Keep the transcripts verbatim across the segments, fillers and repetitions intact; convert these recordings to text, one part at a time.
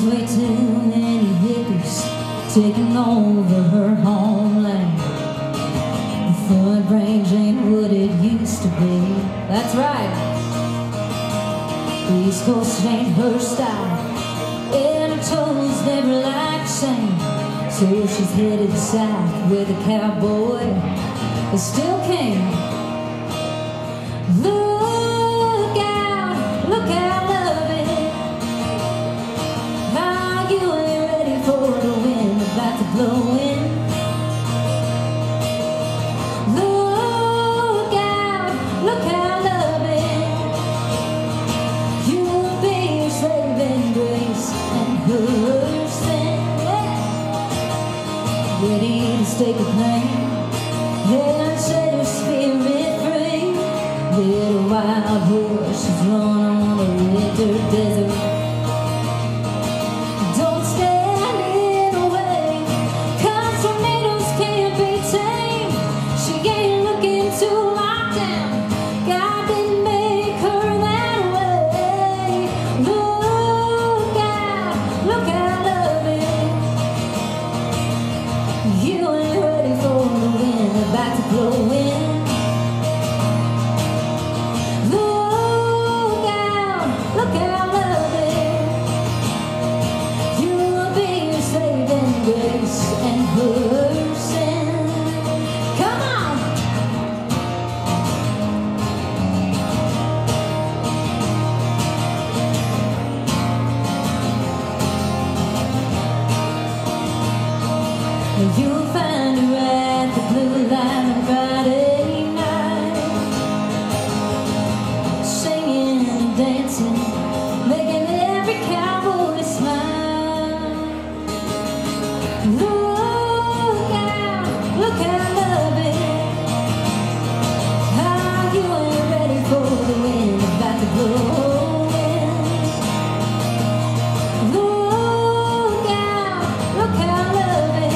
There's way too many hippies taking over her homeland. The Front Range ain't what it used to be. That's right. The East Coast ain't her style, and her toes never like sand. So she's headed south where the cowboy is still king. Look out, look out, love it. Are you ready for the wind about to blow in? Look out, look out, love it. You'll be your saving grace and her sin. Ready to stake a claim and set your spirit free. Little wild horses run on the winter desert. Don't stand in the way, 'cause tornadoes can't be tamed. She ain't looking to lock down. God didn't make her that way. Look out, look out, love it. You ain't ready for the wind about to blow in. Look out, look out, love it. You'll be your saving grace and her sin. Come on! You'll find her at the Blue Line on Friday night, singing and dancing, making every cowboy smile. Look out, look out, love it. Ah, you ain't ready for the wind about to blow in. Look out, look out, love it.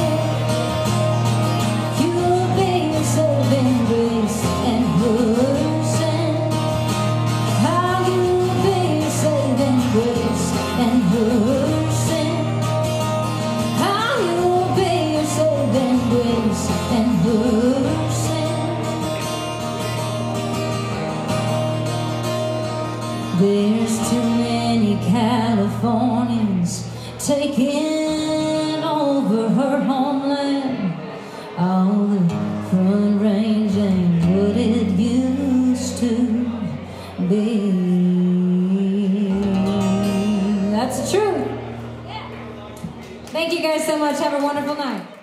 You'll be your saving grace and her sin. How you'll be your saving grace and her sin. How you'll be your saving grace and her sin. There's too many Californians taking over her homeland. All the Front Range ain't what it used to be. That's the truth. Thank you guys so much. Have a wonderful night.